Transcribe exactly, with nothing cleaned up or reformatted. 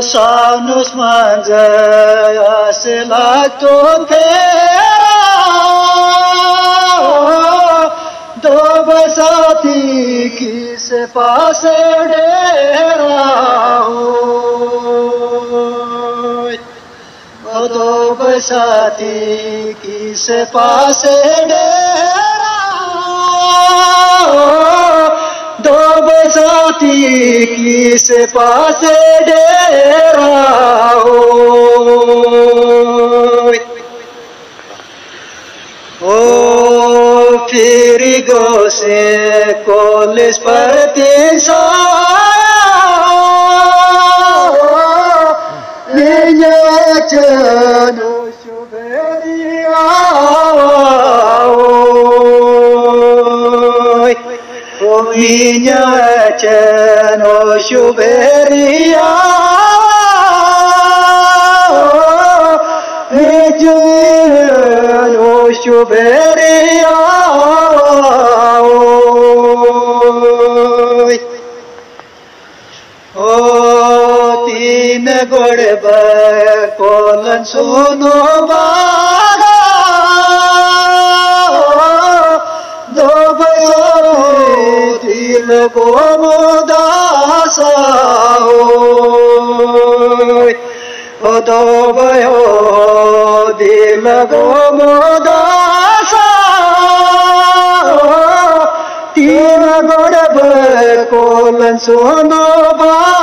Sanus manja se lagto tera do basati kis paas dera ho do basati kis paas dera do basati kis paas dera oh firigo se coles partensa niña chano chuberia oh niña chano chuberia chuberia oh tin godba kolan suno baga do bayo dil gomodasa oh do bayo dil gomodasa tin godba kolan suno baga